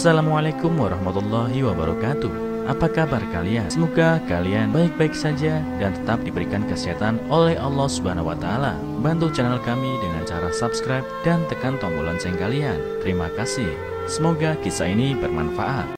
Assalamualaikum warahmatullahi wabarakatuh. Apa kabar kalian? Semoga kalian baik-baik saja dan tetap diberikan kesehatan oleh Allah Subhanahu wa Ta'ala. Bantu channel kami dengan cara subscribe dan tekan tombol lonceng kalian. Terima kasih. Semoga kisah ini bermanfaat.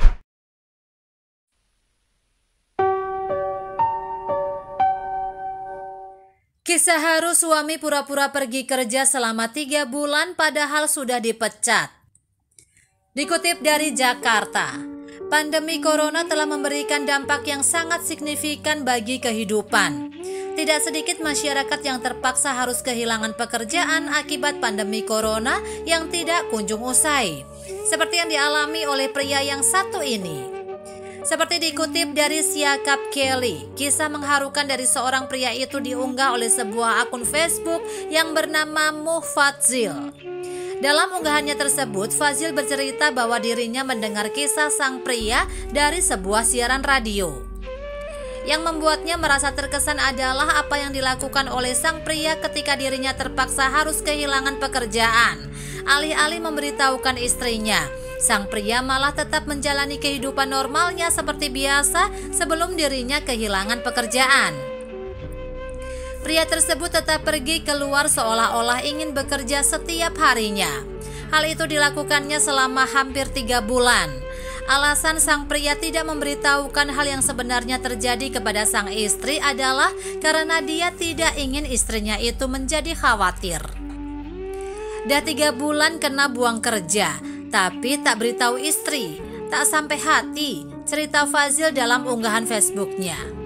Kisah haru suami pura-pura pergi kerja selama 3 bulan padahal sudah dipecat. Dikutip dari Jakarta, pandemi corona telah memberikan dampak yang sangat signifikan bagi kehidupan. Tidak sedikit masyarakat yang terpaksa harus kehilangan pekerjaan akibat pandemi corona yang tidak kunjung usai, seperti yang dialami oleh pria yang satu ini. Seperti dikutip dari Siakap Kelly, kisah mengharukan dari seorang pria itu diunggah oleh sebuah akun Facebook yang bernama Muhfadzil. Dalam unggahannya tersebut, Fazil bercerita bahwa dirinya mendengar kisah sang pria dari sebuah siaran radio. Yang membuatnya merasa terkesan adalah apa yang dilakukan oleh sang pria ketika dirinya terpaksa harus kehilangan pekerjaan. Alih-alih memberitahukan istrinya, sang pria malah tetap menjalani kehidupan normalnya seperti biasa sebelum dirinya kehilangan pekerjaan. Pria tersebut tetap pergi keluar seolah-olah ingin bekerja setiap harinya. Hal itu dilakukannya selama hampir 3 bulan. Alasan sang pria tidak memberitahukan hal yang sebenarnya terjadi kepada sang istri adalah karena dia tidak ingin istrinya itu menjadi khawatir. Dah 3 bulan kena buang kerja, tapi tak beritahu istri, tak sampai hati, cerita Fazil dalam unggahan Facebooknya.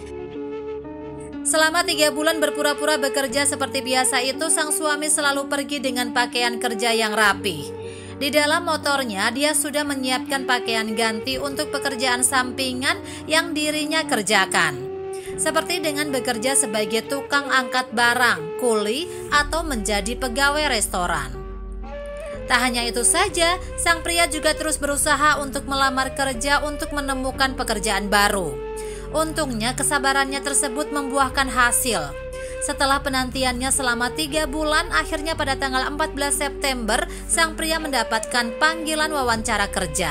Selama 3 bulan berpura-pura bekerja seperti biasa itu, sang suami selalu pergi dengan pakaian kerja yang rapi. Di dalam motornya, dia sudah menyiapkan pakaian ganti untuk pekerjaan sampingan yang dirinya kerjakan. Seperti dengan bekerja sebagai tukang angkat barang, kuli, atau menjadi pegawai restoran. Tak hanya itu saja, sang pria juga terus berusaha untuk melamar kerja untuk menemukan pekerjaan baru. Untungnya kesabarannya tersebut membuahkan hasil. Setelah penantiannya selama 3 bulan, akhirnya pada tanggal 14 September, sang pria mendapatkan panggilan wawancara kerja.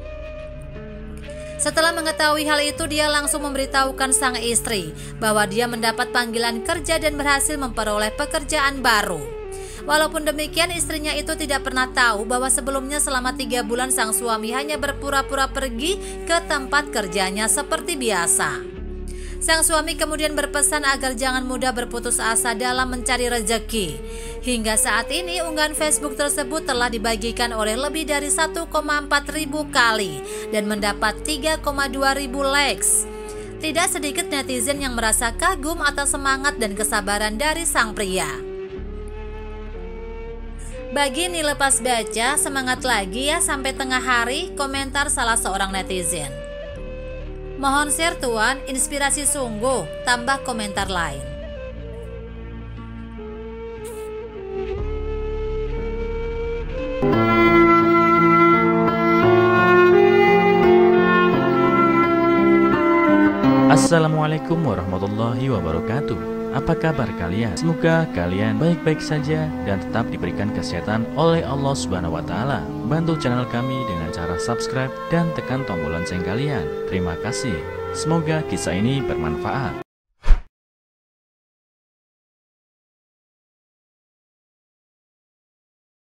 Setelah mengetahui hal itu, dia langsung memberitahukan sang istri bahwa dia mendapat panggilan kerja dan berhasil memperoleh pekerjaan baru. Walaupun demikian, istrinya itu tidak pernah tahu bahwa sebelumnya selama 3 bulan sang suami hanya berpura-pura pergi ke tempat kerjanya seperti biasa. Sang suami kemudian berpesan agar jangan mudah berputus asa dalam mencari rezeki. Hingga saat ini unggahan Facebook tersebut telah dibagikan oleh lebih dari 1,4 ribu kali dan mendapat 3,2 ribu likes. Tidak sedikit netizen yang merasa kagum atas semangat dan kesabaran dari sang pria. Bagi nih lepas baca, semangat lagi ya sampai tengah hari, komentar salah seorang netizen. Mohon share tuan, inspirasi sungguh, tambah komentar lain. Assalamualaikum warahmatullahi wabarakatuh. Apa kabar kalian? Semoga kalian baik-baik saja dan tetap diberikan kesehatan oleh Allah Subhanahu wa Ta'ala. Bantu channel kami dengan cara subscribe dan tekan tombol lonceng kalian. Terima kasih. Semoga kisah ini bermanfaat.